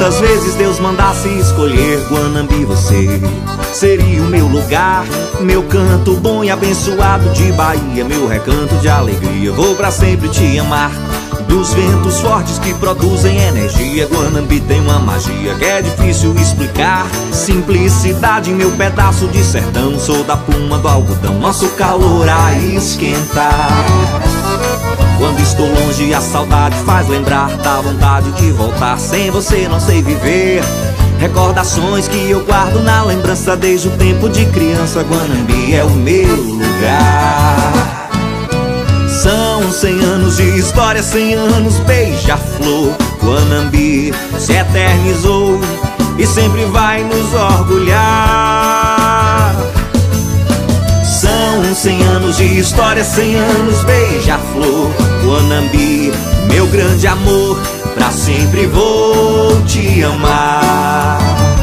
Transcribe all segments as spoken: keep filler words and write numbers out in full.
muitas vezes Deus mandasse escolher Guanambi, você seria o meu lugar, meu canto bom e abençoado de Bahia, meu recanto de alegria. Vou pra sempre te amar. Dos ventos fortes que produzem energia, Guanambi tem uma magia que é difícil explicar. Simplicidade, meu pedaço de sertão, sou da pluma do algodão, nosso calor a esquentar. Quando estou longe a saudade faz lembrar, dá vontade de voltar. Sem você não sei viver. Recordações que eu guardo na lembrança desde o tempo de criança. Guanambi é o meu lugar. São cem anos de história, cem anos beija-flor. Guanambi se eternizou e sempre vai nos orgulhar. São cem anos de história, cem anos beija-flor. Guanambi, meu grande amor, pra sempre vou te amar.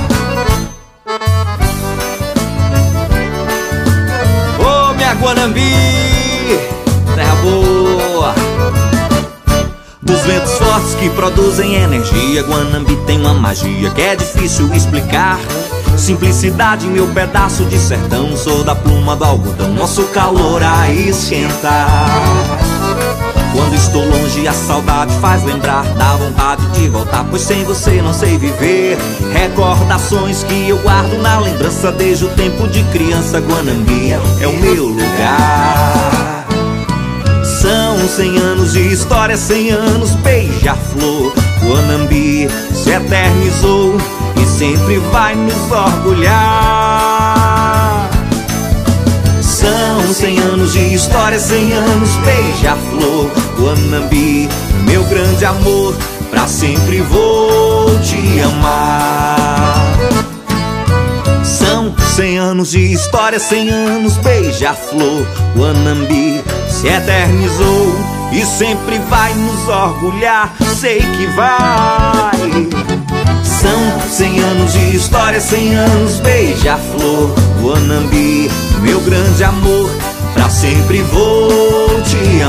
Ô, minha Guanambi, terra boa. Dos ventos fortes que produzem energia, Guanambi tem uma magia que é difícil explicar. Simplicidade, meu pedaço de sertão, sou da pluma do algodão, nosso calor a esquentar. Quando estou longe a saudade faz lembrar, dá vontade de voltar, pois sem você não sei viver. Recordações que eu guardo na lembrança desde o tempo de criança. Guanambi é o meu lugar. São cem anos de história, cem anos beija-flor. Guanambi se eternizou e sempre vai nos orgulhar. São cem anos de história, cem anos beija-flor. Guanambi, meu grande amor, pra sempre vou te amar. São cem anos de história, cem anos beija-flor. Guanambi se eternizou e sempre vai nos orgulhar. Sei que vai. São cem anos de história, cem anos beija-flor. Guanambi, meu grande amor, pra sempre vou te